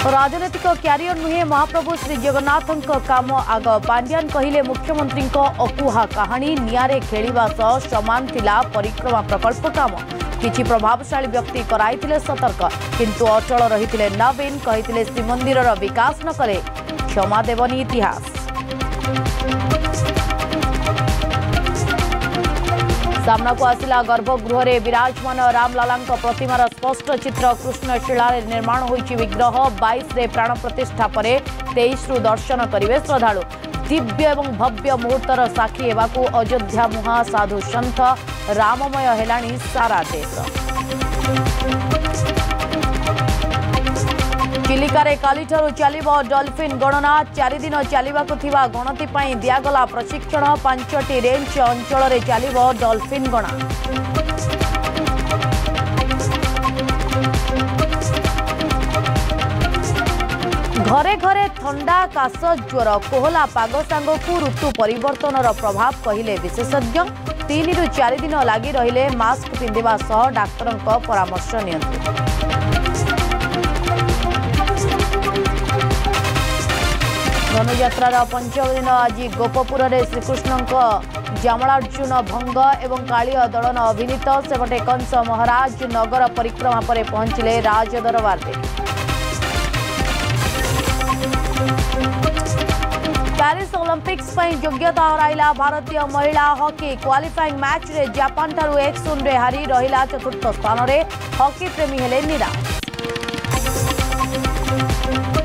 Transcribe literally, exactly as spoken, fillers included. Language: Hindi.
राजनैतिक क्यारियर नुहे महाप्रभु श्री जगन्नाथ काम आग पांड्यान कहले मुख्यमंत्री अकुहा कहानी नियारे खेलिबा सह समान थिला परिक्रमा प्रकल्प काम किछि प्रभावशाली व्यक्ति कराइथिले सतर्क किंतु अचल रहिथिले नवीन कहिथिले श्रीमंदिर विकास न करे क्षमा देवनी इतिहास। सामना को आसिला गर्भगृह में विराजमान रामलाला प्रतिमार स्पष्ट चित्र कृष्णशिला निर्माण होइछि विग्रह बाईस रे प्राण प्रतिष्ठा पर तेईस रु दर्शन करिवे श्रद्धालु दिव्य एवं भव्य मुहूर्तर साक्षी हेबाकू अयोध्या मुहा साधु सन्थ राममय हेलाणी सारा देश। चिलिकारे कालीठारु चलिबो डॉल्फिन गणना चारि दिन चलिबाकू थिबा गणति पई दियागला प्रशिक्षण पांचटी रेंज अंचल रे चलिबो डॉल्फिन गणना। घरे घरे थंडा काश ज्वर कोहला पाग सांगकू ऋतु परिवर्तनर प्रभाव कहिले विशेषज्ञ तीन रु चारि दिन लागि रहिले मास्क पिंधिबा सह डाक्टरक परामर्श नियंतु। धनुयात्रार पंचम दिन आज गोपपुर में श्रीकृष्ण जामलार्जुन भंग एवं कालिया दलन अभिनीत सेपटे कंस महाराज नगर परिक्रमा पर पहुंचले राज दरबार में। पेरिस ओलंपिक्स पर योग्यता हराइला भारतीय महिला हॉकी क्वालिफाइंग मैच रे जापान ठारू एक शून्य रे हारी रहिला चतुर्थ स्थान रे हॉकी प्रेमी हेले निराश।